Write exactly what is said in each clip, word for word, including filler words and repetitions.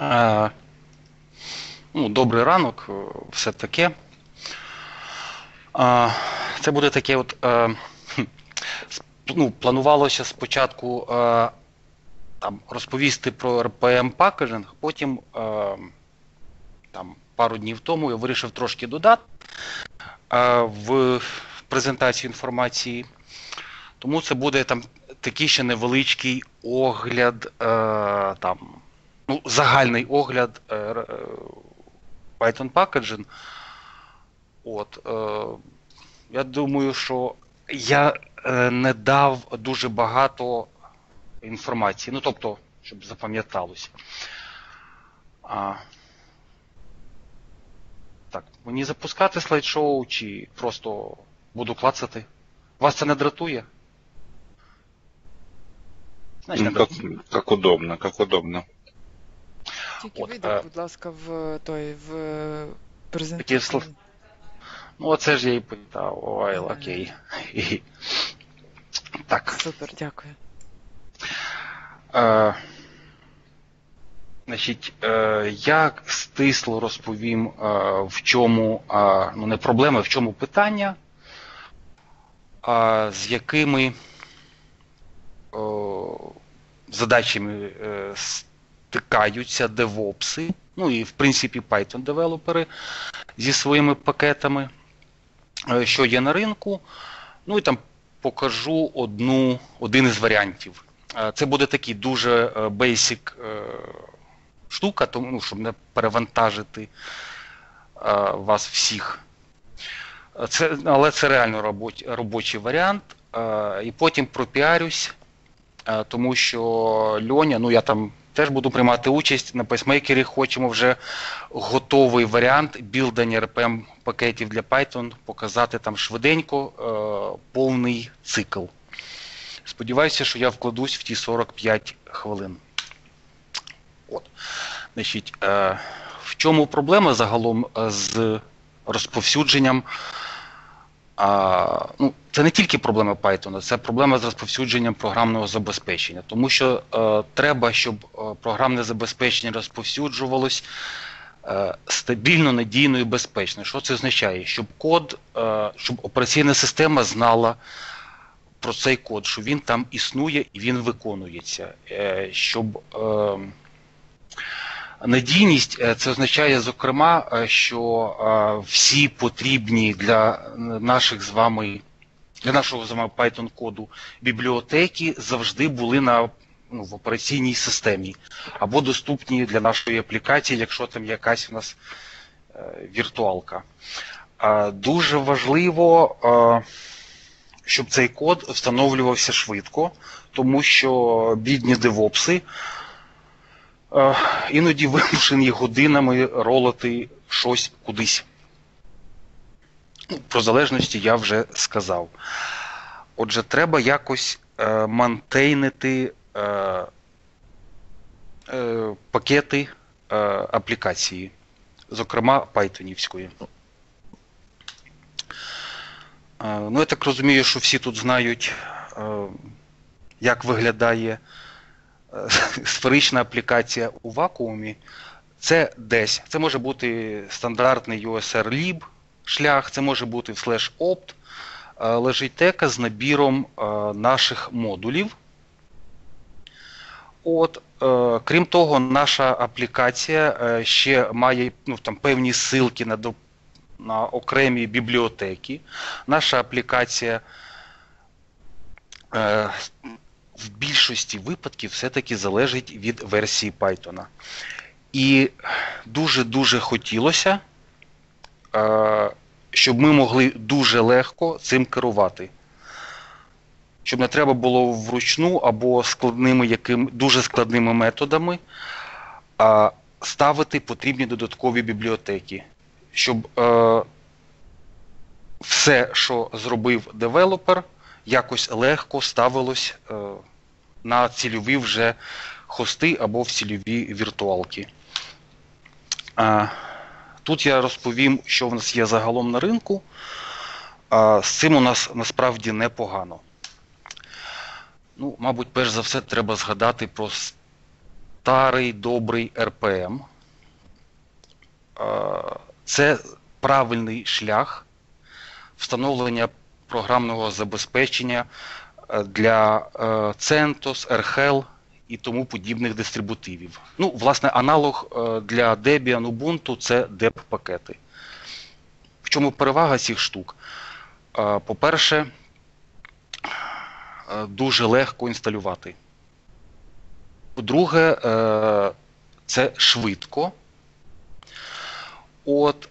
Е, ну, добрий ранок, все таке. Е, це буде таке от, е, ну, планувалося спочатку е, там, розповісти про ар пі ем-пакеджинг, потім е, там, пару днів тому я вирішив трошки додати е, в презентацію інформації. Тому це буде там такий ще невеличкий огляд, е, там, ну, загальний огляд е, е, Python Packaging. От, е, я думаю, що я е, не дав дуже багато інформації, ну, тобто, щоб запам'яталося. А, так, мені запускати слайд-шоу чи просто буду клацати? Вас це не дратує? Значить, ну, как, как удобно, как удобно. Тільки вийдіть, будь ласка, в той, в презентацію. Ну, оце ж я і питав. Ой, окей. І... Так. Супер, дякую. Е, значить, е, я стисло розповім, е, в чому, е, ну не проблема, в чому питання, е, з якими е, задачами е, стикаються девопси, ну і в принципі Python-девелопери зі своїми пакетами, е, що є на ринку. Ну і там покажу одну, один із варіантів. Це буде такий дуже basic штука, тому, ну, щоб не перевантажити вас всіх. Це, але це реально робоч, робочий варіант. І потім пропіарюсь, тому що Льоня, ну я там теж буду приймати участь, на пейсмейкері хочемо вже готовий варіант білдання ар пі ем-пакетів для Python, показати там швиденько е, повний цикл. Сподіваюся, що я вкладусь в ті сорок п'ять хвилин. От. Значить, е, в чому проблема загалом з розповсюдженням? А, ну, це не тільки проблема Python, це проблема з розповсюдженням програмного забезпечення. Тому що е, треба, щоб е, програмне забезпечення розповсюджувалось е, стабільно, надійно і безпечно. Що це означає? Щоб код, е, щоб операційна система знала про цей код, що він там існує і він виконується. Е, щоб е, надійність, це означає, зокрема, що всі потрібні для наших з вами, для нашого з вами Python-коду бібліотеки завжди були на, ну, в операційній системі або доступні для нашої аплікації, якщо там якась у нас віртуалка. Дуже важливо, щоб цей код встановлювався швидко, тому що бідні девопси іноді вимушені годинами ролити щось кудись. Про залежності я вже сказав. Отже, треба якось е, мантейнити е, е, пакети е, аплікації, зокрема пайтонівської. Е, ну, я так розумію, що всі тут знають, е, як виглядає сферична аплікація у вакуумі. Це десь. Це може бути стандартний ю ес ар-lib шлях, це може бути в слеш опт. Лежить тека з набіром наших модулів. От, крім того, наша аплікація ще має, ну, там, певні ссылки на, на окремі бібліотеки. Наша аплікація в більшості випадків все-таки залежить від версії Python. І дуже-дуже хотілося, щоб ми могли дуже легко цим керувати. Щоб не треба було вручну або складними, яким, дуже складними методами ставити потрібні додаткові бібліотеки. Щоб все, що зробив девелопер, якось легко ставилось е, на цільові вже хости або в цільові віртуалки. Е, тут я розповім, що в нас є загалом на ринку. Е, з цим у нас насправді непогано. Ну, мабуть, перш за все треба згадати про старий добрий ер пі ем – це правильний шлях встановлення програмного забезпечення для CentOS, ер ейч ел і тому подібних дистрибутивів. Ну, власне, аналог для Debian, Ubuntu – це деп-пакети. В чому перевага цих штук? По-перше, дуже легко інсталювати. По-друге, це швидко. От,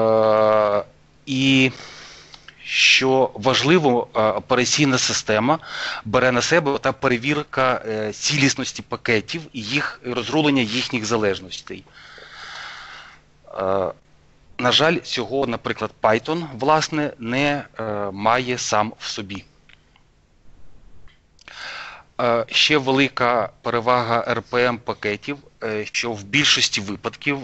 і що важливо, операційна система бере на себе та перевірка цілісності пакетів і їх розрулення їхніх залежностей. На жаль, цього, наприклад, Python, власне, не має сам в собі. Ще велика перевага ер пі ем пакетів, що в більшості випадків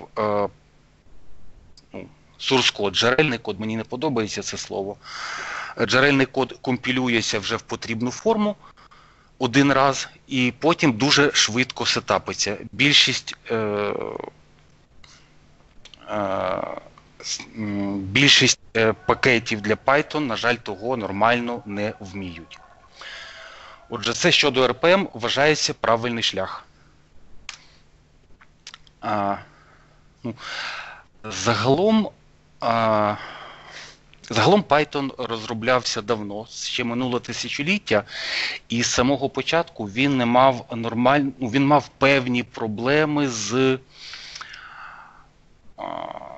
source код, джерельний код, мені не подобається це слово, джерельний код компілюється вже в потрібну форму один раз і потім дуже швидко сетапиться. Більшість, е, е, більшість пакетів для Python, на жаль, того нормально не вміють. Отже, це щодо ер пі ем вважається правильний шлях. А, ну, загалом, а, загалом Python розроблявся давно, ще минуле тисячоліття, і з самого початку він не мав нормаль... ну, він мав певні проблеми з, а,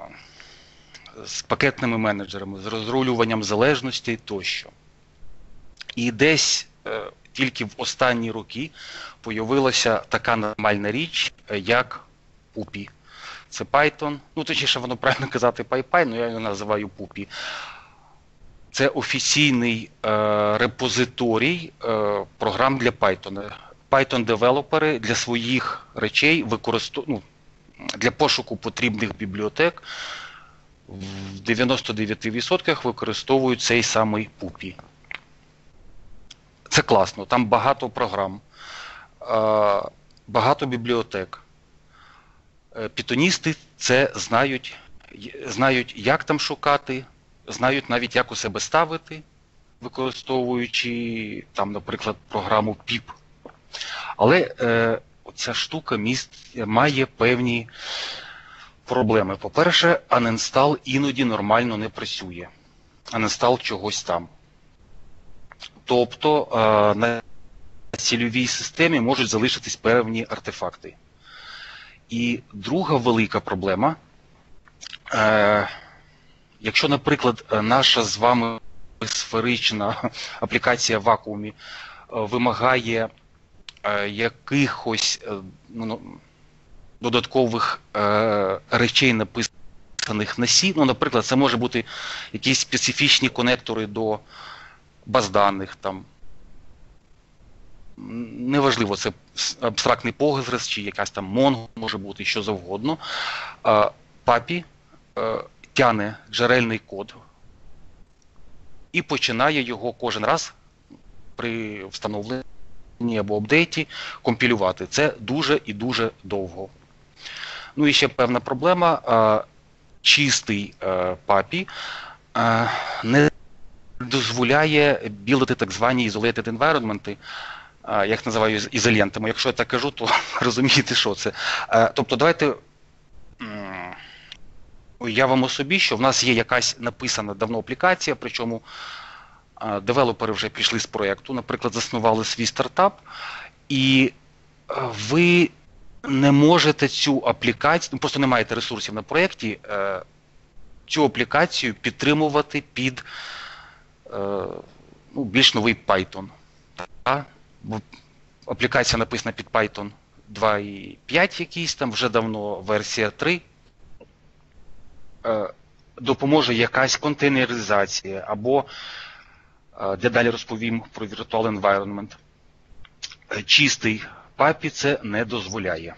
з пакетними менеджерами, з розрулюванням залежностей тощо. І десь е, тільки в останні роки появилася така нормальна річ, як пупі. Це Python, ну точніше воно правильно казати PyPI, але я його називаю пупі. Це офіційний е, репозиторій е, програм для Python. Python-девелопери для своїх речей використовують, ну, для пошуку потрібних бібліотек в дев'яноста дев'яти відсотках використовують цей самий пупі. Це класно, там багато програм, е, багато бібліотек. Пітоністи це знають, знають, як там шукати, знають навіть, як у себе ставити, використовуючи, там, наприклад, програму піп. Але е, ця штука міст, має певні проблеми. По-перше, uninstall іноді нормально не працює. Uninstall чогось там. Тобто е, на цільовій системі можуть залишитись певні артефакти. І друга велика проблема, е, якщо, наприклад, наша з вами сферична аплікація в вакуумі е, вимагає е, якихось е, ну, додаткових е, речей, написаних на C, ну, наприклад, це може бути якісь специфічні конектори до баз даних, там, неважливо, це абстрактний Postgres чи якась там Mongo може бути, що завгодно. папі тягне джерельний код і починає його кожен раз при встановленні або апдейті компілювати. Це дуже і дуже довго. Ну і ще певна проблема. Чистий папі не дозволяє білити так звані isolated environment, як називаю ізолентами. Якщо я так кажу, то розумієте, що це. Тобто, давайте уявимо собі, що в нас є якась написана давно аплікація, причому девелопери вже пішли з проєкту, наприклад, заснували свій стартап, і ви не можете цю аплікацію, ну, просто не маєте ресурсів на проєкті, цю аплікацію підтримувати під ну, більш новий Python. Так? Бо аплікація написана під Python два і п'ять якийсь, там вже давно версія три. Допоможе якась контейнеризація, або, де далі розповім про Virtual Environment. Чистий папі це не дозволяє.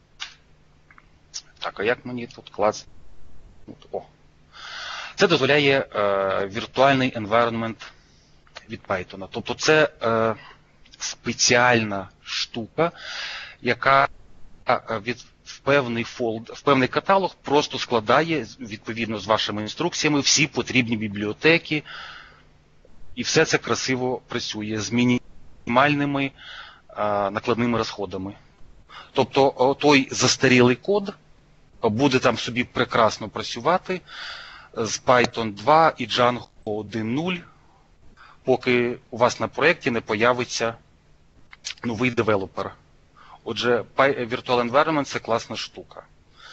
Так, а як мені тут клас? О. Це дозволяє е, віртуальний environment від Python. Тобто це е, спеціальна штука, яка від, в певний фолд, в певний каталог просто складає, відповідно з вашими інструкціями, всі потрібні бібліотеки, і все це красиво працює з мінімальними а, накладними розходами. Тобто той застарілий код буде там собі прекрасно працювати з Python два і Django один нуль, поки у вас на проєкті не появиться новий девелопер. Отже, Virtual Environment – це класна штука.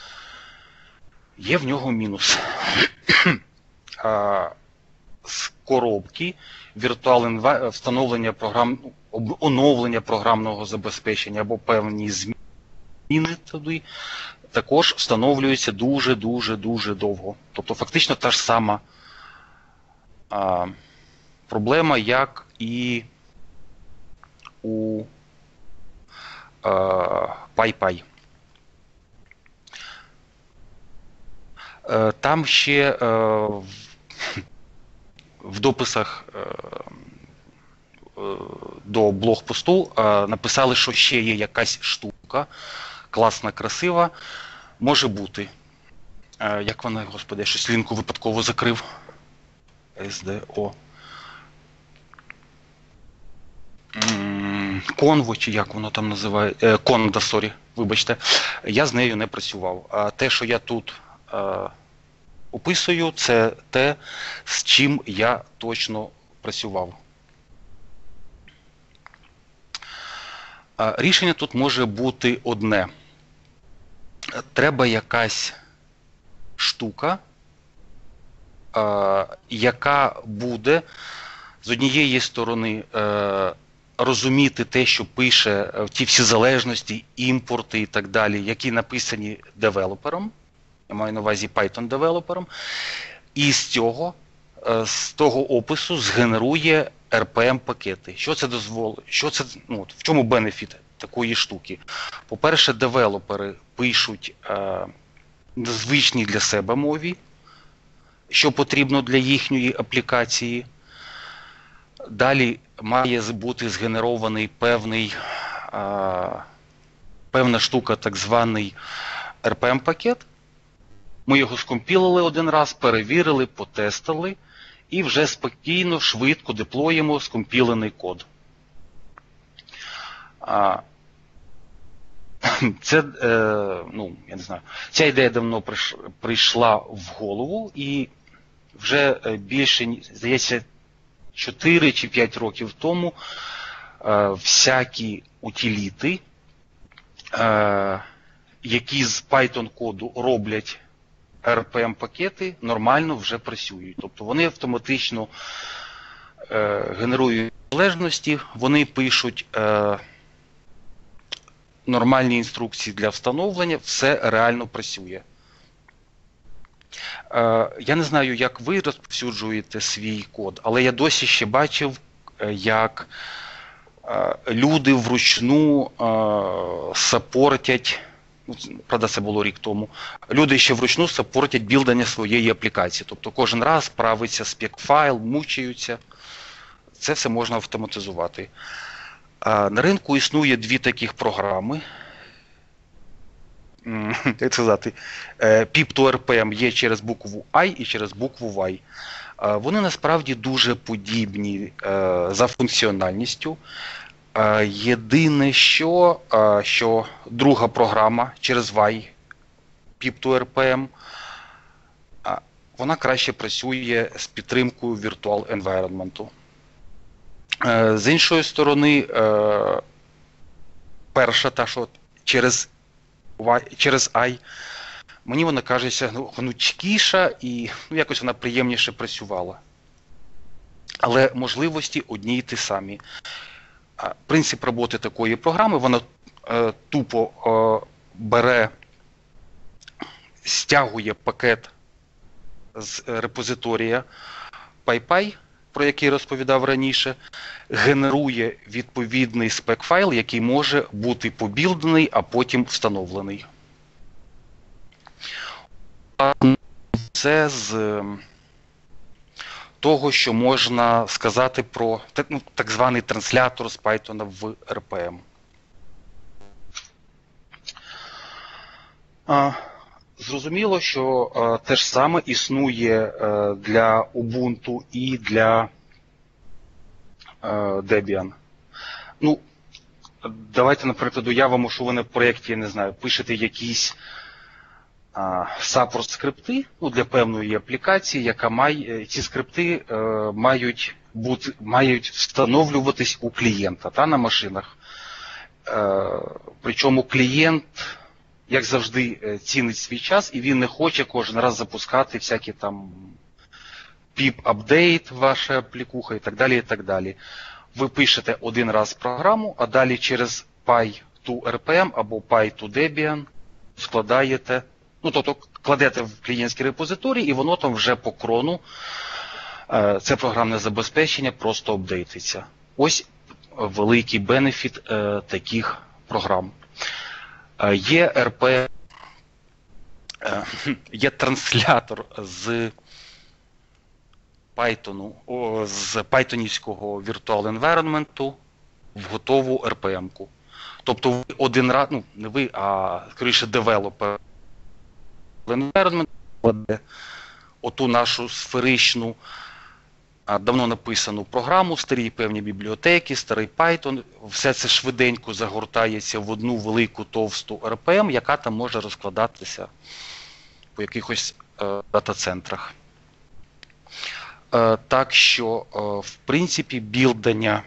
Є в нього мінус. З коробки Virtual встановлення програм, оновлення програмного забезпечення або певні зміни туди також встановлюються дуже-дуже-дуже довго. Тобто фактично та ж сама а, проблема, як і у а, PyPI. А, там ще а, в, в дописах а, до блогпосту а, написали, що ще є якась штука, класна, красива, може бути. А, як вона, господи, я щось лінку випадково закрив. ес ді о. Конво, чи як воно там називає? Конда, сорі, вибачте. Я з нею не працював. А те, що я тут а, описую, це те, з чим я точно працював. А, рішення тут може бути одне. Треба якась штука, а, яка буде з однієї сторони а, розуміти те, що пише ті всі залежності, імпорти і так далі, які написані девелопером, я маю на увазі Python-девелопером, і з цього, з того опису згенерує ар пі ем-пакети. Що це дозволить? Що це, ну, в чому бенефіт такої штуки? По-перше, девелопери пишуть е, звичні для себе мові, що потрібно для їхньої аплікації. Далі має бути згенерований певний, а, певна штука, так званий ар пі ем-пакет. Ми його скомпілили один раз, перевірили, потестили і вже спокійно, швидко деплоїмо скомпілений код. А, це, е, ну, я не знаю, ця ідея давно прийшла в голову і вже більше, здається, чотири чи п'ять років тому е, всякі утиліти, е, які з Python-коду роблять ар пі ем-пакети, нормально вже працюють. Тобто вони автоматично е, генерують залежності, вони пишуть е, нормальні інструкції для встановлення, все реально працює. Я не знаю, як ви розповсюджуєте свій код, але я досі ще бачив, як люди вручну саппортять, правда це було рік тому, люди ще вручну саппортять білдання своєї аплікації. Тобто кожен раз правиться спек-файл, мучаються. Це все можна автоматизувати. На ринку існує дві таких програми. Як сказати, піп ту ар пі ем є через букву I і через букву Y. Вони насправді дуже подібні за функціональністю. Єдине, що, що друга програма через Y, піп ту ар пі ем, вона краще працює з підтримкою Virtual Environment. З іншої сторони, перша, та, що через через I, мені вона кажеться ну, гнучкіша і ну, якось вона приємніше працювала. Але можливості одні й ті самі. Принцип роботи такої програми, вона е, тупо е, бере, стягує пакет з репозиторія PyPI, про який розповідав раніше, генерує відповідний спек-файл, який може бути побілдений, а потім встановлений. Це з того, що можна сказати про ну, так званий транслятор з Python в ар пі ем. Зрозуміло, що е, те ж саме існує е, для Ubuntu і для е, Debian. Ну, давайте, наприклад, уявимо, що ви на проєкті, я не знаю, пишете якісь саппорт скрипти, ну, для певної аплікації, яка має, ці скрипти е, мають, бути, мають встановлюватись у клієнта та, на машинах. Е, причому клієнт, як завжди, цінить свій час, і він не хоче кожен раз запускати всякі там піп-апдейт, ваша аплікуха і так далі, і так далі. Ви пишете один раз програму, а далі через пай ту ар пі ем або пай ту Debian складаєте, ну, тобто кладете в клієнтський репозиторій, і воно там вже по крону, це програмне забезпечення, просто апдейтиться. Ось великий бенефіт таких програм. Є ар пі, є транслятор з Python, з пайтонівського Virtual Environment в готову ар пі ем-ку. Тобто ви один раз, ну не ви, а скоріше девелопер Environment кладе оту нашу сферичну, давно написану програму, старі певні бібліотеки, старий Python, все це швиденько загортається в одну велику товсту ар пі ем, яка там може розкладатися по якихось е, дата-центрах. Е, так що, е, в принципі, білдання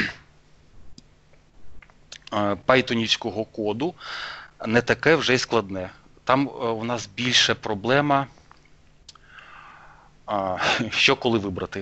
е, пайтонівського коду не таке вже й складне. Там е, у нас більше проблема, е, що коли вибрати.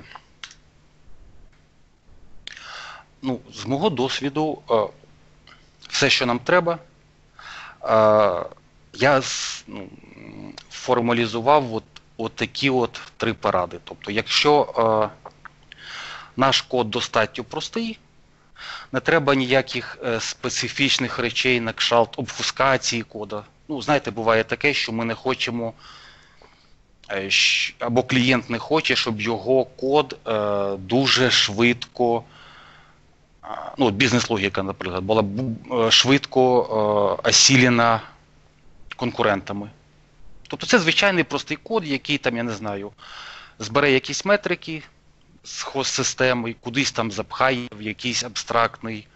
Ну, з мого досвіду, е, все, що нам треба, е, я ну, формалізував от, от такі от три поради. Тобто, якщо е, наш код достатньо простий, не треба ніяких е, специфічних речей, на кшталт обфускації кода. Ну, знаєте, буває таке, що ми не хочемо, е, або клієнт не хоче, щоб його код е, дуже швидко, ну, бізнес-логіка, наприклад, була швидко е, осілена конкурентами. Тобто це звичайний простий код, який там, я не знаю, збере якісь метрики з хост-системи, кудись там запхає в якийсь абстрактний,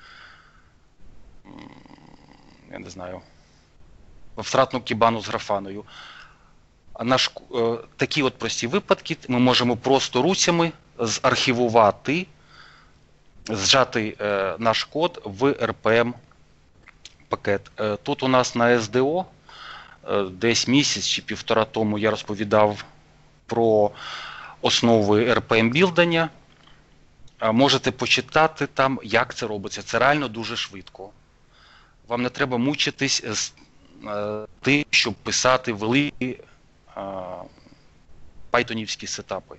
я не знаю, абстрактну кібану з графаною. А наш, е, такі от прості випадки ми можемо просто руцями заархівувати, зжати е, наш код в ар пі ем-пакет. Е, тут у нас на ес ді о е, десь місяць чи півтора тому я розповідав про основи ар пі ем-білдання. Е, можете почитати там, як це робиться. Це реально дуже швидко. Вам не треба мучитись з е, тим, щоб писати великі е, пайтонівські сетапи.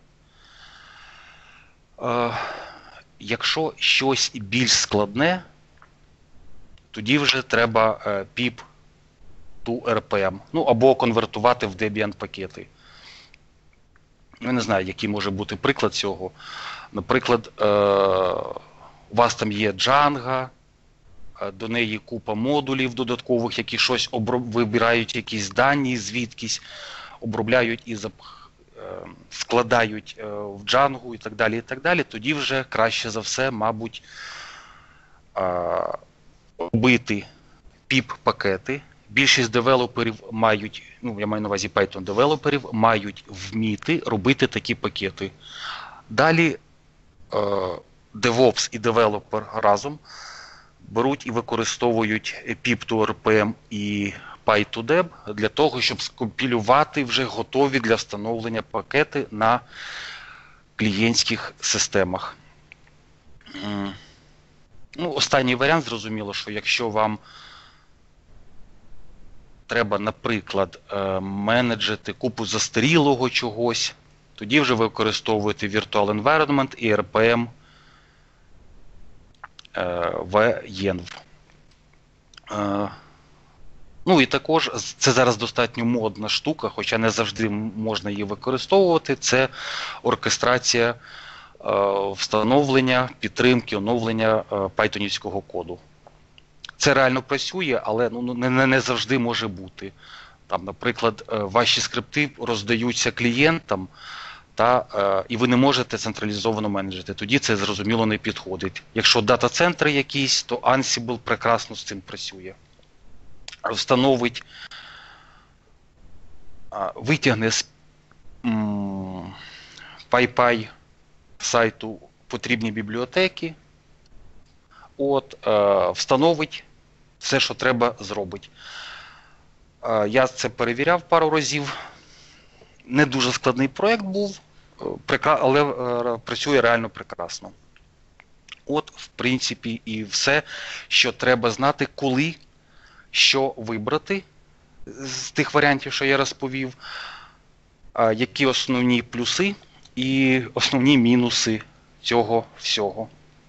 Е, Якщо щось більш складне, тоді вже треба піп ту ар пі ем, ну або конвертувати в Debian пакети. Я не знаю, який може бути приклад цього. Наприклад, у вас там є Django, до неї купа модулів додаткових, які щось оброб... вибирають якісь дані звідкись, обробляють і запхають. Складають в Django і так далі, і так далі, тоді вже краще за все, мабуть, робити піп-пакети. Більшість девелоперів мають, ну, я маю на увазі Python-девелоперів, мають вміти робити такі пакети. Далі DevOps і девелопер разом беруть і використовують піп ту ар пі ем і пай ту деб для того, щоб скомпілювати вже готові для встановлення пакети на клієнтських системах. Ну, останній варіант, зрозуміло, що якщо вам треба, наприклад, менеджити купу застарілого чогось, тоді вже ви використовуєте Virtual Environment і ар пі ем Venv. Ну і також, це зараз достатньо модна штука, хоча не завжди можна її використовувати, це оркестрація е, встановлення, підтримки, оновлення е, пайтонівського коду. Це реально працює, але ну, не, не завжди може бути. Там, наприклад, ваші скрипти роздаються клієнтам, та, е, і ви не можете централізовано менеджити. Тоді це, зрозуміло, не підходить. Якщо дата-центри якісь, то Ansible прекрасно з цим працює. Встановить, е, витягне з м, PyPI сайту потрібні бібліотеки, от, е, встановить все, що треба, зробить. Е, я це перевіряв пару разів. Не дуже складний проєкт був, але працює реально прекрасно. От, в принципі, і все, що треба знати, коли, що вибрати з тих варіантів, що я розповів, які основні плюси і основні мінуси цього всього.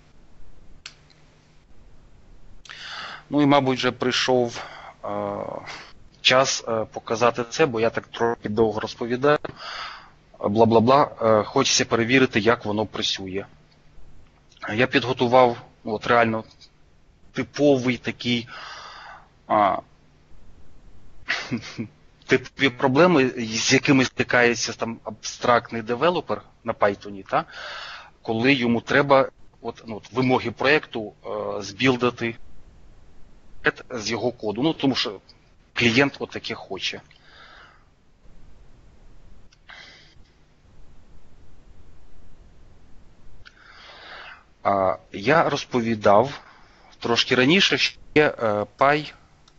Ну і, мабуть, вже прийшов час показати це, бо я так трохи довго розповідаю. Бла-бла-бла. Хочеться перевірити, як воно працює. Я підготував от реально типовий такий а, типові проблеми, з якими стикається там абстрактний девелопер на Python, та, коли йому треба от, ну, от, вимоги проєкту е, збілдити з його коду. Ну, тому що клієнт отаке хоче. А, я розповідав трошки раніше, що є е, Py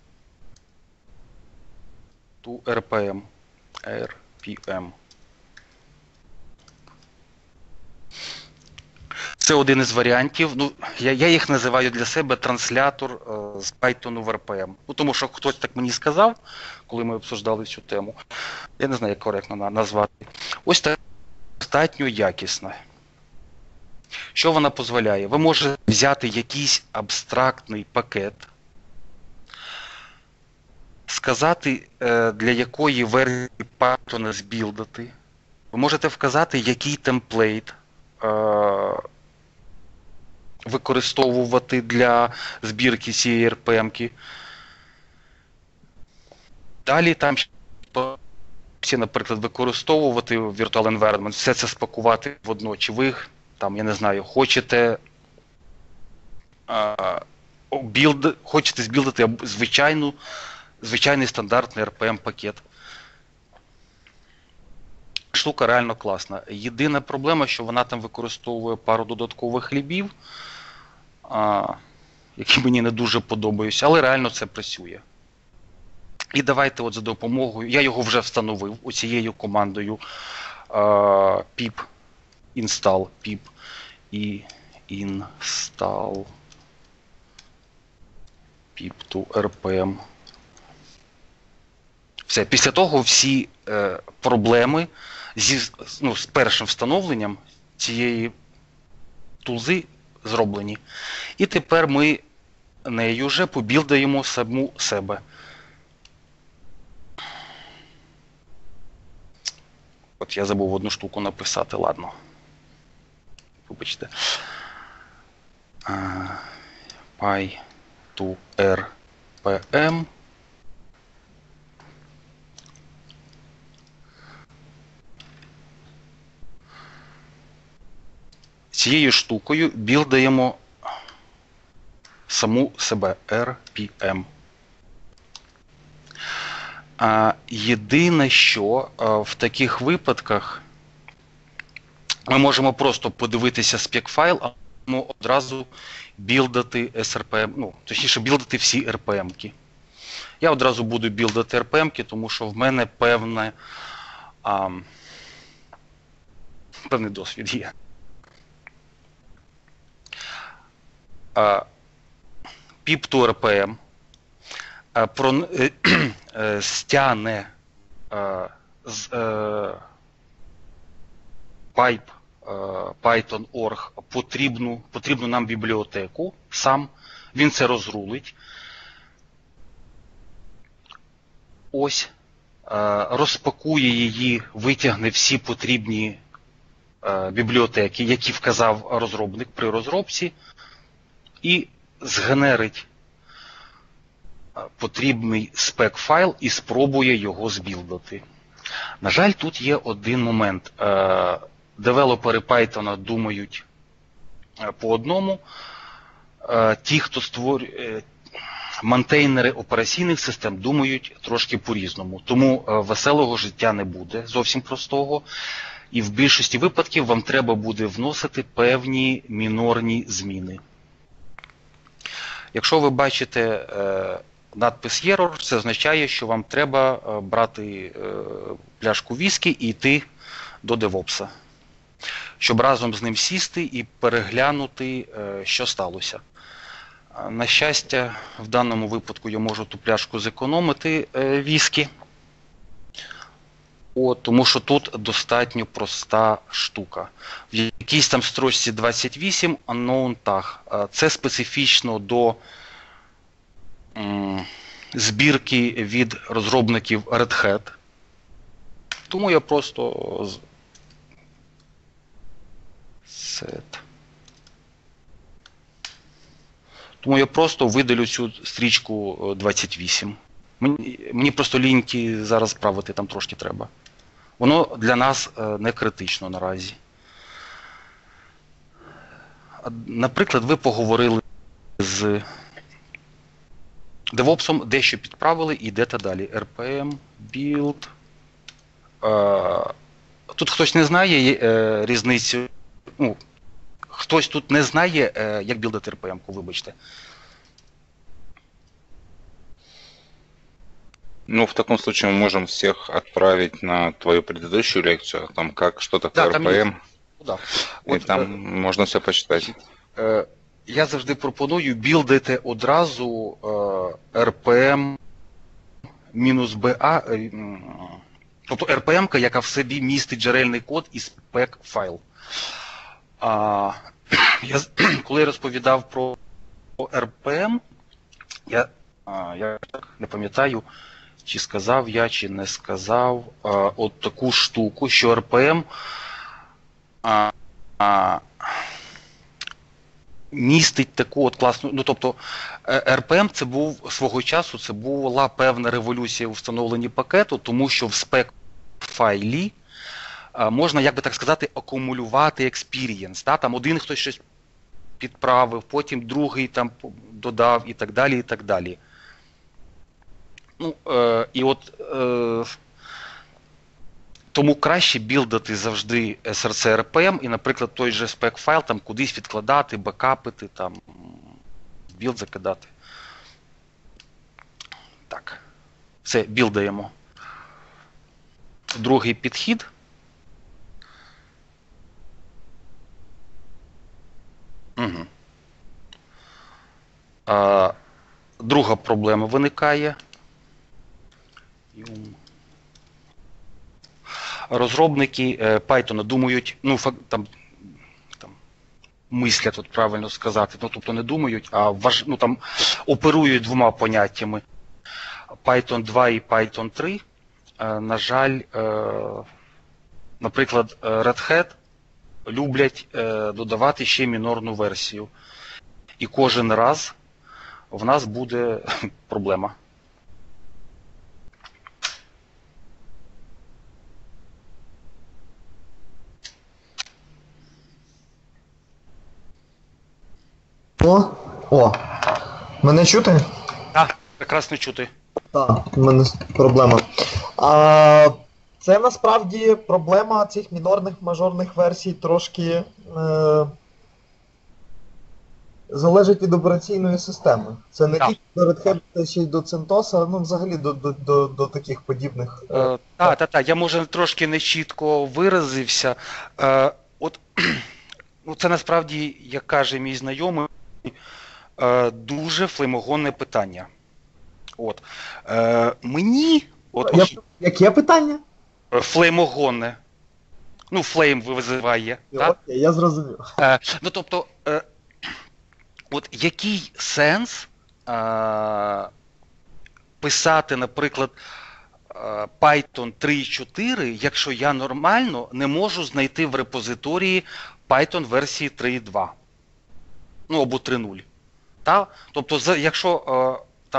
to ар пі ем. ар пі ем. Це один із варіантів. Ну, я, я їх називаю для себе транслятор е, з Python в ар пі ем. Ну, тому що хтось так мені сказав, коли ми обсуждали цю тему. Я не знаю, як коректно назвати. Ось так достатньо якісна. Що вона дозволяє? Ви можете взяти якийсь абстрактний пакет, сказати, для якої версії Python збілдити. Ви можете вказати, який темплейт використовувати для збірки цієї ар пі ем-ки. Далі там, наприклад, використовувати Virtual Environment, все це спакувати в одно. Чи ви, там, я не знаю, хочете а, білд, хочете збілдити звичайну, звичайний стандартний ар пі ем-пакет. Штука реально класна. Єдина проблема, що вона там використовує пару додаткових хлібів, а, які мені не дуже подобаються, але реально це працює. І давайте от за допомогою, я його вже встановив оцією командою а, pip install pip і install pip to ар пі ем. Все, після того всі е, проблеми зі, ну, з першим встановленням цієї тулзи зроблені. І тепер ми нею вже побілдаємо саму себе. От я забув одну штуку написати, ладно. Вибачте. Uh, Py to ар пі ем. Цією штукою білдаємо саму себе, ар пі ем. А єдине, що а, в таких випадках ми можемо просто подивитися спек-файл, а можемо одразу білдати ес ар пі ем, ну, точніше, білдати всі ар пі ем-ки. Я одразу буду білдати ар пі ем-ки, тому що в мене певне, а, певний досвід є. pip to ар пі ем про, е, стягне е, з е, pipe е, python.org потрібну, потрібну нам бібліотеку сам, він це розрулить. Ось, е, розпакує її, витягне всі потрібні е, бібліотеки, які вказав розробник при розробці, і згенерить потрібний спек-файл і спробує його збілдити. На жаль, тут є один момент. Девелопери Python думають по одному. Ті, хто створює, мантейнери операційних систем думають трошки по-різному. Тому веселого життя не буде, зовсім простого. І в більшості випадків вам треба буде вносити певні мінорні зміни. Якщо ви бачите надпис Error, це означає, що вам треба брати пляшку віскі і йти до девопса, щоб разом з ним сісти і переглянути, що сталося. На щастя, в даному випадку я можу ту пляшку зекономити віскі, О, тому що тут достатньо проста штука. В якійсь там строчці двадцять вісім unknown tag. Це специфічно до м, збірки від розробників Red Hat. Тому я просто set. Тому я просто видалю цю стрічку двадцять вісім. Мені, мені просто ліньки зараз справити там трошки треба. Воно для нас не критично наразі. Наприклад, ви поговорили з девопсом, дещо підправили і йдете далі. ар пі ем, build. Тут хтось не знає різницю. Ну, хтось тут не знає, як білдити ар пі ем-ку, вибачте. Ну, в таком случае мы можем всех отправить на твою предыдущую лекцию, там как, что такое да, ар пі ем, там да. и От, там е, можна все почитати. Е, я завжди пропоную білдити одразу е, ар пі ем мінус бі а, е, тобто ар пі ем-ка, яка в собі містить джерельний код і спек-файл. А, я, коли я розповідав про ар пі ем, я, а, я не пам'ятаю, чи сказав я, чи не сказав а, от таку штуку, що ар пі ем а, а, містить таку от класну, ну тобто ар пі ем це був свого часу, це була певна революція у встановленні пакету, тому що в спек-файлі а, можна, як би так сказати, акумулювати experience. Та? Там один хтось щось підправив, потім другий там додав і так далі, і так далі. Ну, е, і от е, тому краще білдати завжди ес ар це ар пі ем і, наприклад, той же спек-файл там кудись відкладати, бекапити, там, в білд закидати. Так, все, білдаємо. Другий підхід. Угу. А, друга проблема виникає. Розробники Python думають, ну, там, там, мислять, от правильно сказати, ну, тобто не думають, а важ, ну, там, оперують двома поняттями. Python два і Python три. На жаль, наприклад, Red Hat люблять додавати ще мінорну версію. І кожен раз в нас буде проблема. О, о, мене чути? Так, прекрасно чути. Так, в мене проблема. А, це насправді проблема цих мінорних мажорних версій трошки е, залежить від операційної системи. Це не так. тільки до Red Hat, а ще й до CentOS, ну взагалі до, до, до, до таких подібних. Е, так, так, так, я може трошки нечітко виразився. Е, от, ну, це насправді, як каже мій знайомий, дуже флеймогонне питання. От. Е, мені... От, Я, яке питання? Флеймогонне. Ну, флейм визиває. Окей, так? Я зрозумів. Е, ну, тобто, е, от який сенс е, писати, наприклад, е, Python три чотири, якщо я нормально не можу знайти в репозиторії Python версії три два? Ну, або три нуль. Та? Тобто, за, якщо е, там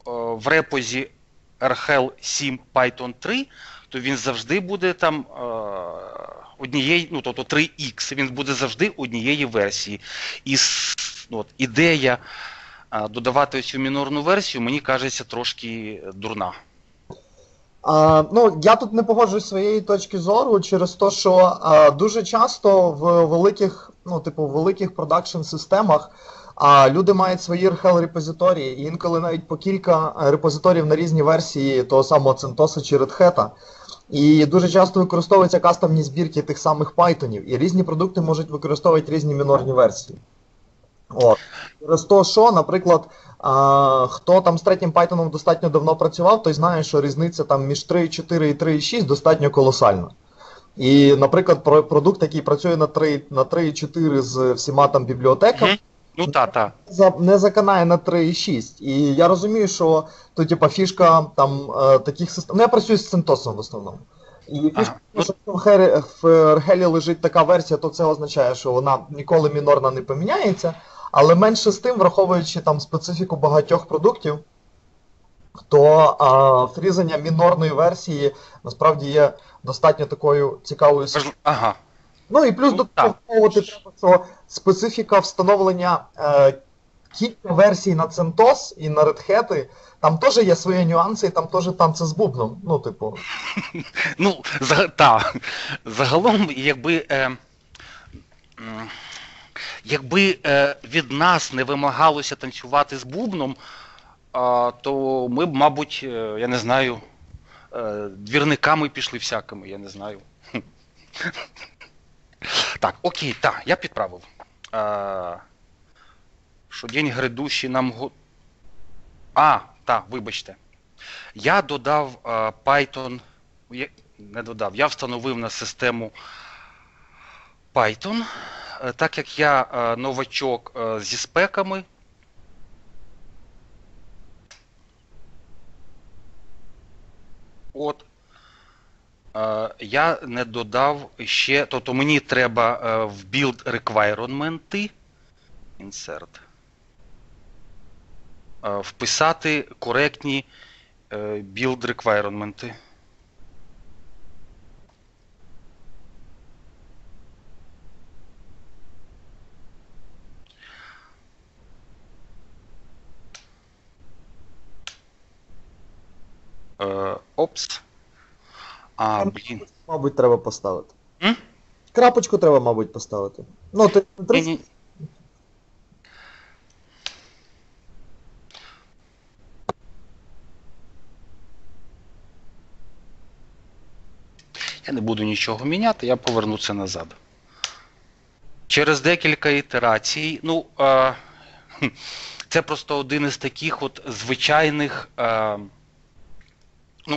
в репозі ар ейч ел сім Python три, то він завжди буде там однієї, ну, тобто три ікс, він буде завжди однієї версії. І ну, от, ідея додавати цю мінорну версію, мені кажеться, трошки дурна. А, ну, я тут не погоджуюсь з своєї точки зору через те, що а, дуже часто в великих, ну, типу, в великих продакшн-системах а, люди мають свої ар ейч ел-репозиторії, і інколи навіть по кілька репозиторіїв на різні версії того самого CentOS чи Red Hat. І дуже часто використовуються кастомні збірки тих самих Pythonів, і різні продукти можуть використовувати різні мінорні версії. От. Через те, що, наприклад, а, хто там з третім Python достатньо давно працював, той знає, що різниця там між три точка чотири і три точка шість достатньо колосальна. І, наприклад, продукт, який працює на три точка чотири з всіма там бібліотеками, ну, та, та. не заканає на три точка шість. І я розумію, що то, типа, фішка там таких систем. Ну, я працюю з CentOS в основному. І фішка, ага. що в ар ейч ел лежить така версія, то це означає, що вона ніколи мінорна не поміняється. Але менше з тим, враховуючи там специфіку багатьох продуктів, то а, фрізання мінорної версії насправді є достатньо такою цікавою. Ага. Ну і плюс ну, враховувати треба, що специфіка встановлення е, кілька версій на CentOS і на Red Hat, там теж є свої нюанси, і там теж танці з бубном. Ну, типу. Ну, так. Загалом, якби. Е... Якби е, від нас не вимагалося танцювати з бубном, е, то ми б, мабуть, е, я не знаю, е, двірниками пішли всякими, я не знаю. Так, окей, так, я підправив. Е, що день грядущий нам... Го... А, так, вибачте. Я додав е, Python, я, не додав, я встановив на систему Python. Так як я е, новачок е, зі спеками, от, е, я не додав ще, тобто мені треба е, в build requirement, insert, е, вписати коректні е, build requirement. Uh, опс. А, блін. Мабуть, треба поставити. М? Крапочку треба, мабуть, поставити. Ну, ти Ні, ні. Я не буду нічого міняти, я поверну це назад. Через декілька ітерацій, ну, а, це просто один із таких от звичайних, а, ну,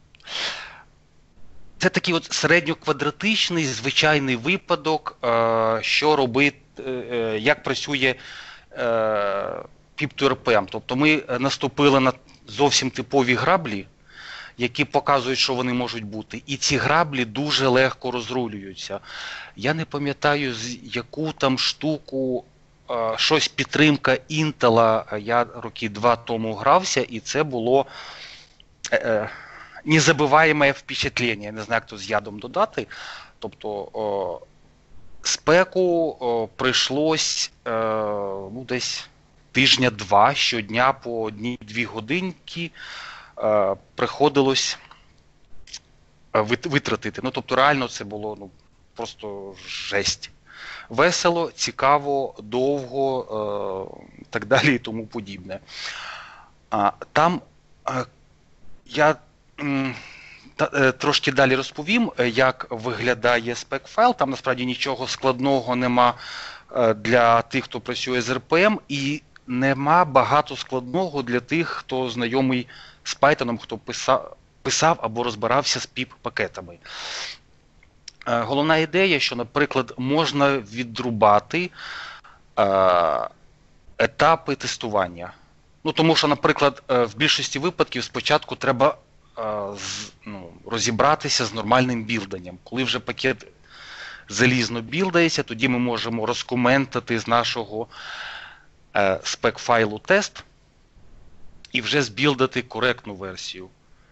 це такий от середньоквадратичний, звичайний випадок, а, що робить, як працює піп ар пі ем. Тобто ми наступили на зовсім типові граблі, які показують, що вони можуть бути. І ці граблі дуже легко розрулюються. Я не пам'ятаю, з яку там штуку, щось підтримка Intel, я роки два тому грався, і це було е, незабиваєме впечатлення. Я не знаю, як то з ядом додати. Тобто о, спеку о, прийшлось е, ну, десь тижня-два, щодня по одній-дві годинки е, приходилось витратити. Ну, тобто реально це було ну, просто жесть. Весело, цікаво, довго, е, так далі і тому подібне. А, там е, я м, та, е, трошки далі розповім, як виглядає спек-файл. Там насправді нічого складного нема е, для тих, хто працює з ар пі ем, і нема багато складного для тих, хто знайомий з Python, хто писав, писав або розбирався з піп-пакетами. Головна ідея, що, наприклад, можна відрубати е, етапи тестування. Ну, тому що, наприклад, в більшості випадків спочатку треба е, з, ну, розібратися з нормальним білданням. Коли вже пакет залізно білдається, тоді ми можемо розкоментати з нашого е, спек-файлу тест і вже збілдити коректну версію.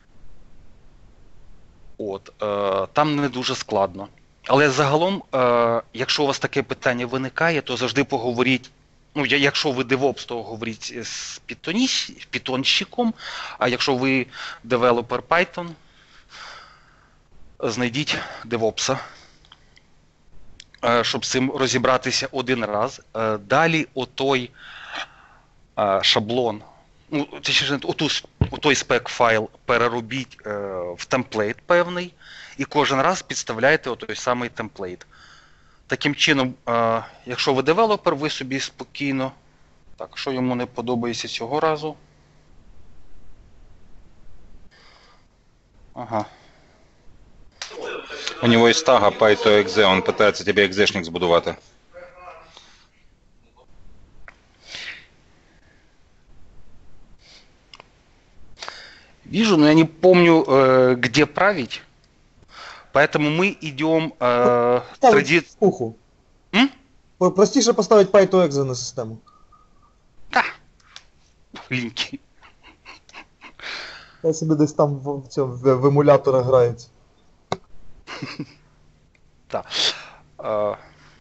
От, е, там не дуже складно. Але загалом, е, якщо у вас таке питання виникає, то завжди поговоріть, ну, якщо ви DevOps, то говоріть з питонщиком, а якщо ви девелопер Python, знайдіть DevOps, е, щоб з цим розібратися один раз. Е, далі отой е, шаблон, ну, оту, отой спек-файл переробіть е, в темплейт певний, і кожен раз підставляєте отой самий темплейт. Таким чином, е, якщо ви девелопер, ви собі спокійно... Так, що йому не подобається цього разу? Ага. У нього є тага PyTo.exe, він питається тебе екзешник збудувати. Вижу, но я не помню, э, где править. Поэтому мы идем э, тради... уху. М? Простіше поставити PyTo.exe на систему. Да. Ліньки. Я собі десь там в, цьому, в, в емуляторах грається. Так. Е...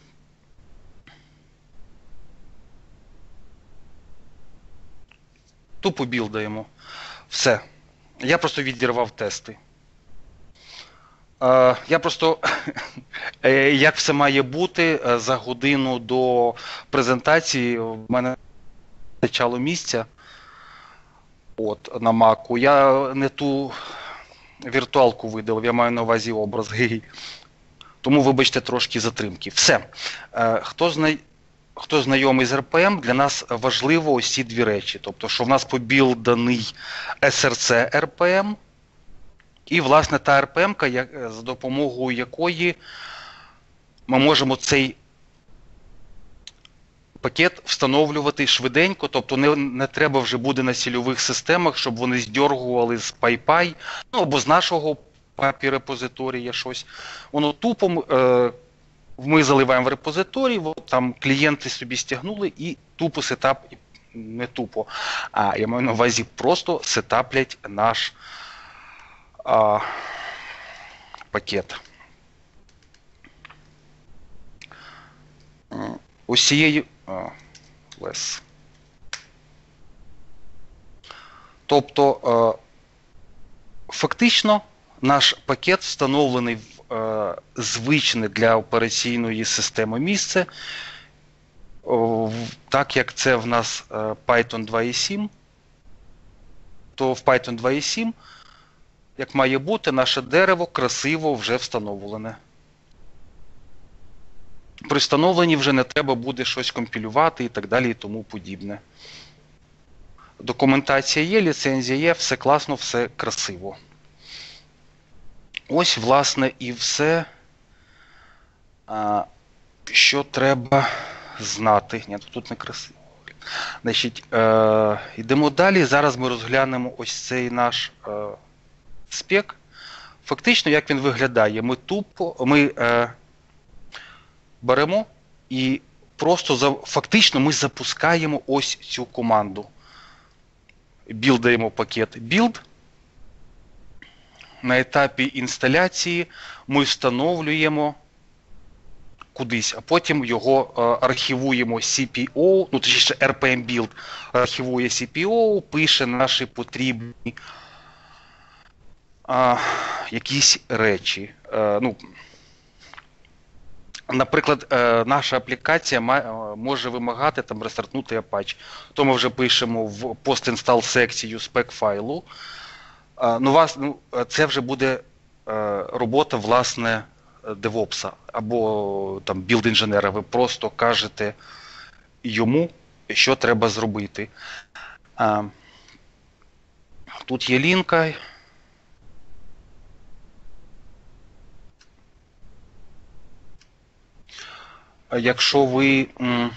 Тупо білдаємо. Все. Я просто відірвав тести. Е, я просто, як все має бути, за годину до презентації в мене вистачало місця от, на Маку. Я не ту віртуалку видалив, я маю на увазі образ. Тому, вибачте, трошки затримки. Все. Е, хто знає... Хто знайомий з ар пі ем, для нас важливо ось ці дві речі. Тобто, що в нас побілданий ес ар сі ар пі ем, і, власне, та ар пі ем-ка, за допомогою якої ми можемо цей пакет встановлювати швиденько, тобто не, не треба вже буде на цільових системах, щоб вони здьоргували з PyPI, ну, або з нашого папі-репозиторія щось. Воно тупо... Е, Ми заливаємо в репозиторій, там клієнти собі стягнули і тупо сетап, не тупо, а я маю на увазі просто сетаплять наш а, пакет. Ось цією... Less. Тобто, а, фактично, наш пакет встановлений в звичне для операційної системи місце, так як це в нас Python два і сім, то в Python два і сім, як має бути, наше дерево красиво вже встановлене. При встановленні вже не треба буде щось компілювати і так далі і тому подібне. Документація є, ліцензія є, все класно, все красиво. Ось, власне, і все, що треба знати. Ні, тут не красиво. Значить, е, йдемо далі. Зараз ми розглянемо ось цей наш е, спек. Фактично, як він виглядає. Ми тупо, ми е, беремо і просто, за, фактично, ми запускаємо ось цю команду. Білдаємо пакет build. На етапі інсталяції ми встановлюємо кудись, а потім його е, архівуємо сі пі о, ну точніше ар пі ем build архівує сі пі о, пише наші потрібні е, якісь речі. Е, ну, наприклад, е, наша аплікація має, може вимагати там рестартнути Apache. То ми вже пишемо в post-install секцію спек-файлу. Ну, вас, ну, це вже буде е, робота, власне, DevOps або там білд-інженера. Ви просто кажете йому, що треба зробити. А, тут є лінка. Якщо ви м,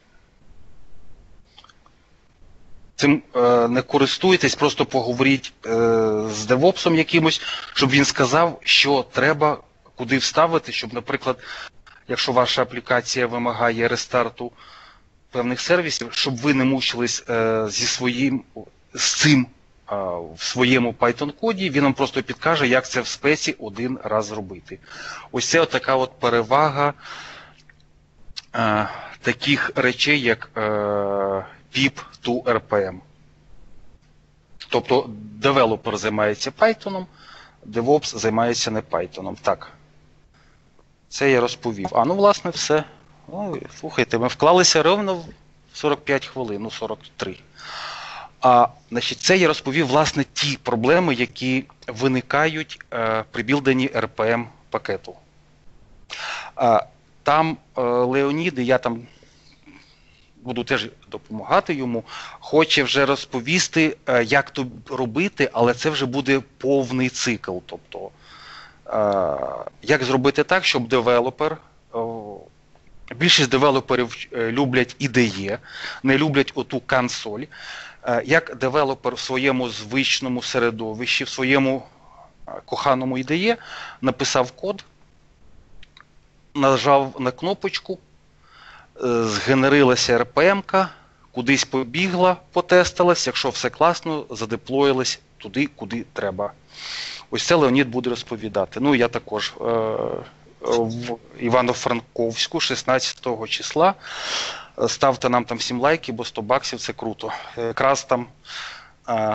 цим е, не користуєтесь, просто поговоріть е, з девопсом якимось, щоб він сказав, що треба куди вставити, щоб, наприклад, якщо ваша аплікація вимагає рестарту певних сервісів, щоб ви не мучились е, зі своїм з цим в своєму Python-коді, він нам просто підкаже, як це в спеці один раз зробити. Ось це така от перевага е, таких речей, як е, pip to ар пі ем. Тобто девелопер займається Python, DevOps займається не Python. Так. Це я розповів. А, ну, власне, все. Ну, слухайте, ми вклалися рівно в сорок п'ять хвилин, ну, сорок три. А, значить, це я розповів, власне, ті проблеми, які виникають е, при білденні ар пі ем пакету. А, там е, Леонід, і я там буду теж допомагати йому, хоче вже розповісти, е, як то робити, але це вже буде повний цикл. Тобто, е, як зробити так, щоб девелопер, е, більшість девелоперів люблять ай ді і, не люблять оту консоль, як девелопер в своєму звичному середовищі, в своєму коханому ай ді і написав код, нажав на кнопочку, згенерилася ар пі ем-ка, кудись побігла, потестилась, якщо все класно, задеплоїлась туди, куди треба. Ось це Леонід буде розповідати. Ну, я також е- в Івано-Франковську шістнадцятого числа. Ставте нам там сім лайків, бо сто баксів це круто. Якраз там а,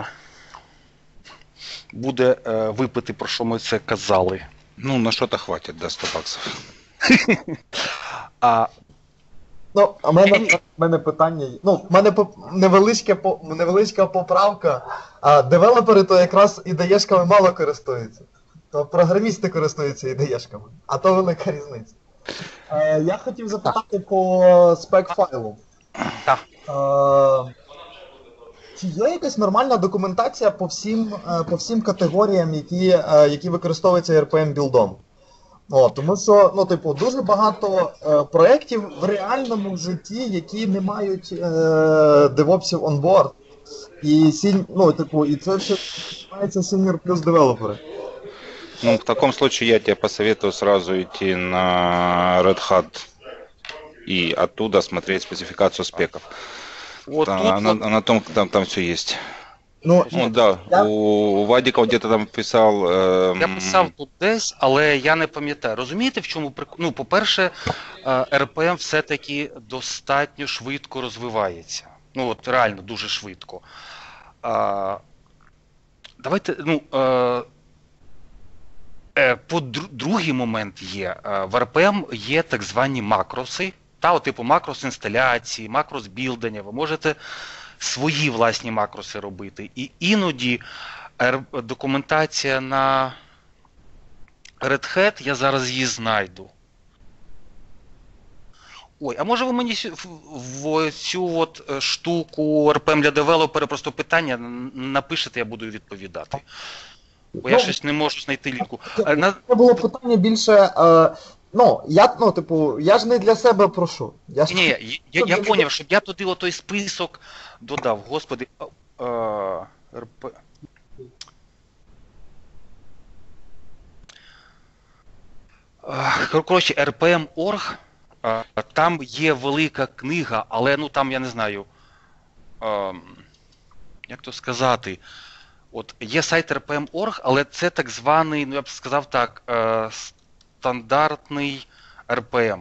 буде а, випити, про що ми це казали. Ну, на що-то хватить, да, сто баксів. а, ну, а в мене, мене питання, ну, в мене невеличка, невеличка поправка. А, девелопери то якраз ай ді і-шками мало користуються. То програмісти користуються ай ді і-шками, а то велика різниця. Е, я хотів запитати по спек-файлу. Так. Е, чи є якась нормальна документація по всім, е, по всім категоріям, які, е, які використовуються ар пі ем-білдом? О, тому що, ну, типу, дуже багато е, проєктів в реальному житті, які не мають е, девопсів онборд. І, сінь, ну, типу, і це все називається senior плюс девелопери. Ну, в таком случае я тебе посоветую сразу идти на Red Hat и оттуда смотреть спецификацию спеков. Вот там, тут она, вот... она там, там, там все есть. Ну, ну да, я... у, у Вадика где-то там писав... Ем... Я писав тут десь, але я не пам'ятаю. Розумієте, в чому прикол? Ну, по-перше, ар пі ем все-таки достатньо швидко розвивається. Ну, от реально дуже швидко. А, давайте, ну... А... По другий момент є, в ар пі ем є так звані макроси, та, от, типу макрос інсталяції, макрос білдення, ви можете свої власні макроси робити. І іноді документація на Red Hat, я зараз її знайду. Ой, а може ви мені в цю от штуку ар пі ем для девелопера просто питання напишете, я буду відповідати. Бо я ну, щось не можу знайти лінку. Це було питання більше, е, ну, я, ну, типу, я ж не для себе прошу. Я ж... Ні, я, я, я поняв, щоб я туди отой список додав. Господи, е, ар пі... Коротше, ар пі ем точка орг, е, там є велика книга, але, ну, там, я не знаю, е, як то сказати, от є сайт ар пі ем точка орг, але це так званий, ну я б сказав так, е, стандартний ар пі ем.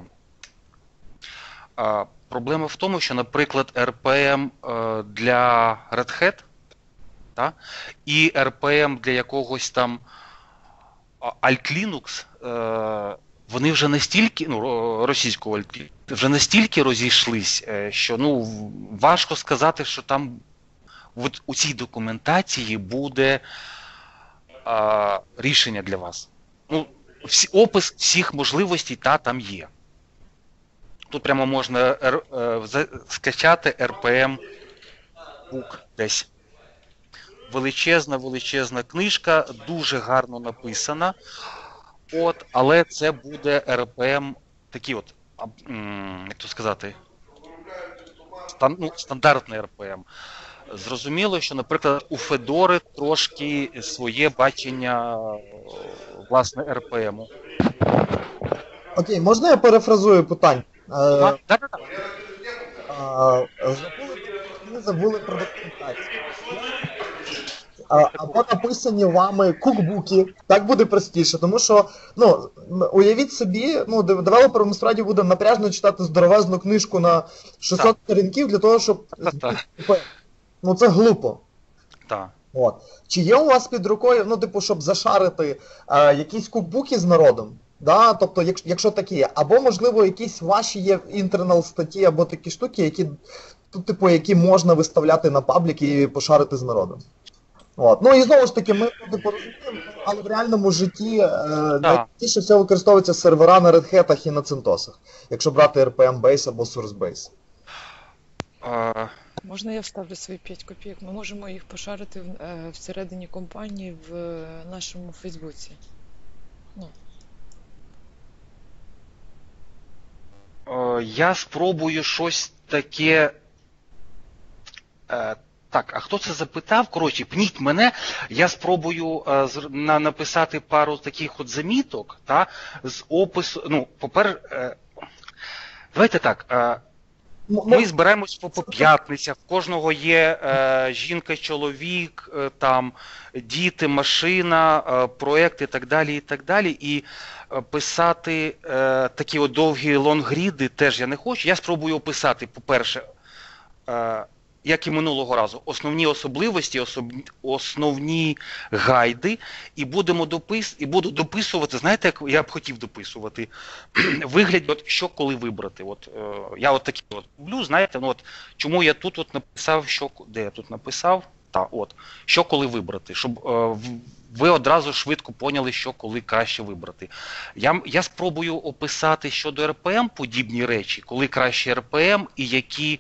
Е, проблема в тому, що, наприклад, ар пі ем е, для Red Hat, та, і ар пі ем для якогось там Alt Linux, е, вони вже настільки, ну, російського Alt Linux, вже настільки розійшлись, е, що, ну, важко сказати, що там от у цій документації буде а, рішення для вас. Ну, всі, опис всіх можливостей та там є. Тут прямо можна р, е, скачати ар пі ем Book десь. Величезна, величезна книжка, дуже гарно написана. От, але це буде ар пі ем такий от, як то сказати, стан, ну, стандартний ар пі ем. Зрозуміло, що, наприклад, у Федори трошки своє бачення, власне, ар пі ем. Окей, можна я перефразую питання? Так, так, так. Забули, забули про документацію. або написані вами кукбуки, так буде простіше, тому що, ну, уявіть собі, ну, девелоперам справді буде напряжно читати здоровезну книжку на шістсот сторінків для того, щоб... Ну, це глупо. Так. От. Чи є у вас під рукою, ну, типу, щоб зашарити е, якісь кукбуки з народом? Да? Тобто, якщо, якщо такі є, або, можливо, якісь ваші є інтернал статті, або такі штуки, які, типу, які можна виставляти на паблік і пошарити з народом. От. Ну і знову ж таки, ми типу, розуміємо, але в реальному житті е, найчастіше все використовується сервера на Red Hat і на CentOS, якщо брати ар пі ем Base або SourceBase. Uh... Можна я вставлю свої п'ять копійок? Ми можемо їх пошарити в, е, всередині компанії в е, нашому Фейсбуці. Ну. Uh, я спробую щось таке... Uh... Так, а хто це запитав? Коротше, пніть мене, я спробую е, на, написати пару таких от заміток, та, з опису, ну, попер... Е, давайте так, е, ми збираємось по, по п'ятницях, в кожного є е, жінка, чоловік, е, там, діти, машина, е, проєкт і так далі, і так далі, і е, писати е, такі от довгі лонгріди теж я не хочу, я спробую описати, по-перше, е, як і минулого разу, основні особливості, особ... основні гайди, і будемо допис... і буду дописувати, знаєте, як я б хотів дописувати, вигляд, от, що коли вибрати. От, е, я от такі от люблю, знаєте, ну, от, чому я тут от написав, що, де я тут написав, та, от, що коли вибрати, щоб е, ви одразу швидко поняли, що коли краще вибрати. Я, я спробую описати щодо ар пі ем подібні речі, коли краще ар пі ем і які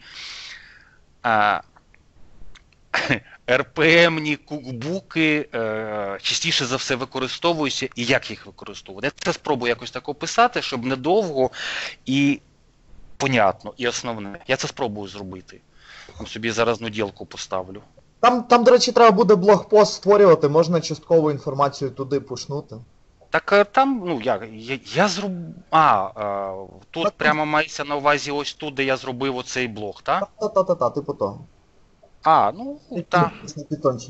ар пі ем-ні кукбуки е, частіше за все використовуються і як їх використовувати. Я це спробую якось так описати, щоб недовго і понятно, і основне. Я це спробую зробити. Там собі зараз нуділку поставлю. Там, там, до речі, треба буде блогпост створювати, можна часткову інформацію туди пушнути. Так там, ну, я, я, я зробив... А, а, тут так, прямо мається на увазі ось тут, де я зробив оцей блог, так? Та-та-та-та, типу того. А, ну, так. Питончик.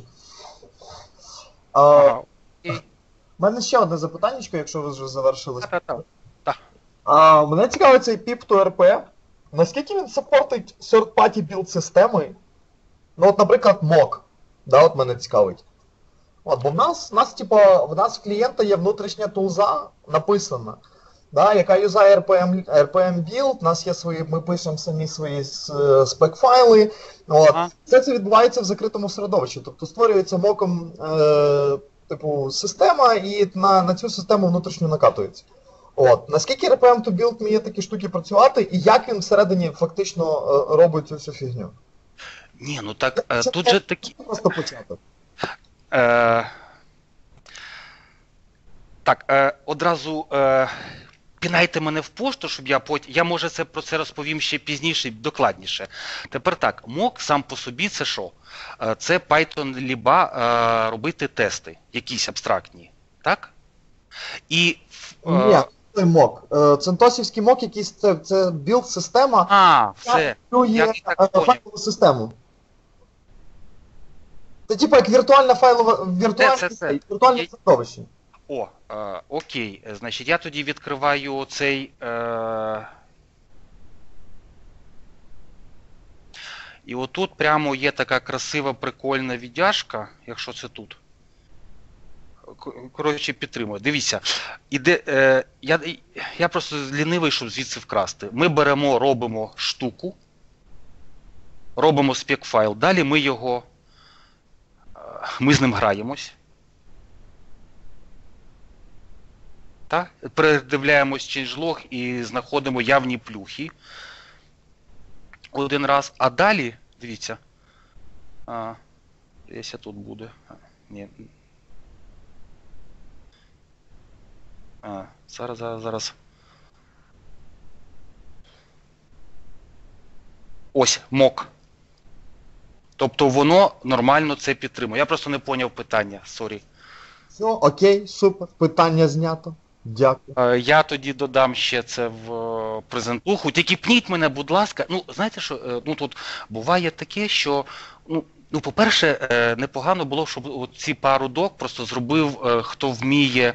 Ага. У мене ще одне запитаннячко, якщо ви вже завершили. Так, так, так. Мене цікавить цей піп to ар пі. Наскільки він саппортить third-party білд-системи? Ну, от, наприклад, мок. Да, от мене цікавить. От, бо в нас, в нас, типу, в нас в клієнта є внутрішня тулза написана, да, яка юзає ар пі ем, ар пі ем build, у нас є свої, ми пишемо самі свої спек-файли. От. Ага. Все це відбувається в закритому середовищі, тобто створюється моком е, типу, система і на, на цю систему внутрішньо накатується. От. Наскільки ар пі ем to build вміє такі штуки працювати і як він всередині фактично е, робить цю всю фігню? Ні, ну так, е, тут це же такі... Просто початок. Е, так, е, одразу е, пінайте мене в пошту, щоб я потім, я може це про це розповім ще пізніше, докладніше. Тепер так, мок сам по собі це що? Е, це Python ліба е, робити тести, якісь абстрактні, так? І... Е, Ні, це мок. Центосівський мок якийсь, це, це білд-система, а, все. яка файлову систему. Це типу як віртуальне файлове, віртуальне, віртуальне середовище. О, е, окей. Значить, я тоді відкриваю цей... Е... І отут прямо є така красива, прикольна віддяжка, якщо це тут. Коротше, підтримую. Дивіться, іде, е, я, я просто лінивий, щоб звідси вкрасти. Ми беремо, робимо штуку, робимо спек-файл, далі ми його... Ми з ним граємось. Так? Передивляємось changelog і знаходимо явні плюхи. Один раз. А далі, дивіться. А, десь тут буде. А, ні. А, зараз, зараз, зараз. Ось, мок. Тобто воно нормально це підтримує. Я просто не поняв питання, сорі. Все, окей, супер, питання знято. Дякую. Я тоді додам ще це в презентуху. Тільки пніть мене, будь ласка. Ну, знаєте що, ну тут буває таке, що, ну, Ну, по-перше, е, непогано було, щоб ці пару док просто зробив, е, хто вміє,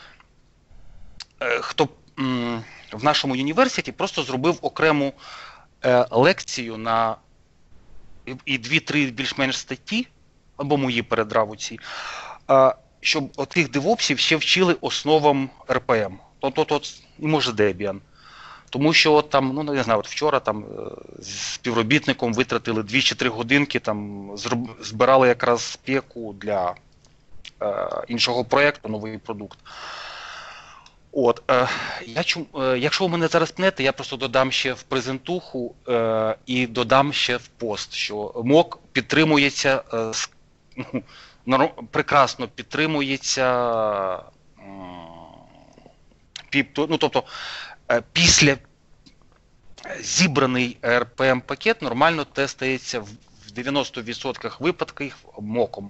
е, хто м, в нашому університеті просто зробив окрему е, лекцію на і- і дві-три більш-менш статті, або мої передрав у ці, е, щоб отих девопсів ще вчили основам ар пі ем. Тобто, і може Debian. Тому що от там, ну не знаю, от вчора там е, з співробітником витратили дві чи три годинки, там зроб- збирали якраз спеку для е, іншого проєкту, новий продукт. От, е, я чум, е, якщо ви мене зараз пнете, я просто додам ще в презентуху е, і додам ще в пост, що мок підтримується, е, с- ну, нор- прекрасно підтримується, м, піп, ну, тобто, е, після зібраний ар пі ем-пакет нормально тестається в в дев'яносто відсотків випадків моком.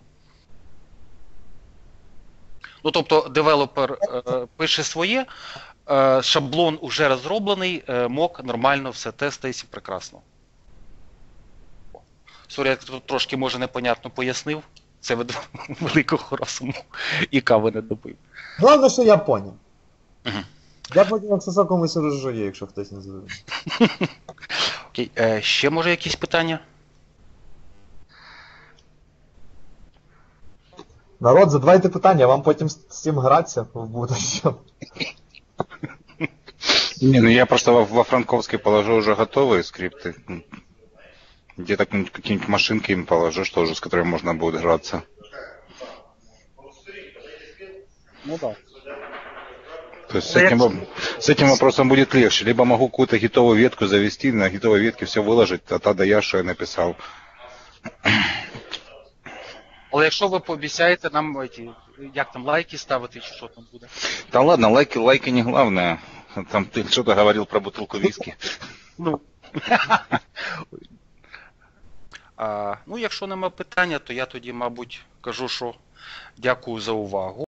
Ну, тобто, девелопер е, пише своє, е, шаблон уже розроблений, е, мок нормально все тестається прекрасно. Сорі, я тут трошки, може, непонятно пояснив. Це від великого розуму і кави не добив. Головне, що я поняв. Мгм. Я потім як сосок комусь розжує, якщо хтось не зрозумів. Окей, е, ще може якісь питання? Народ, задавайте питання, вам потім з з цим гратися в будущому. Не, ну я просто во, во Франковской положу уже готовые скрипты. Где-то какие-нибудь машинки им положу, что уже, с которыми можно будет играться. Ну так. То есть с этим, во- с этим вопросом будет легче. Либо могу какую-то гитовую ветку завести, на гитовой ветке все выложить, а та да я, что я написал. Але якщо ви пообіцяєте нам, ці, як там, лайки ставити, чи що там буде? Да ладно, лайки, лайки не главное. Там ты что-то говорил про бутылку виски. Ну. А, ну, якщо нема питання, то я тоді, мабуть, кажу, що дякую за увагу.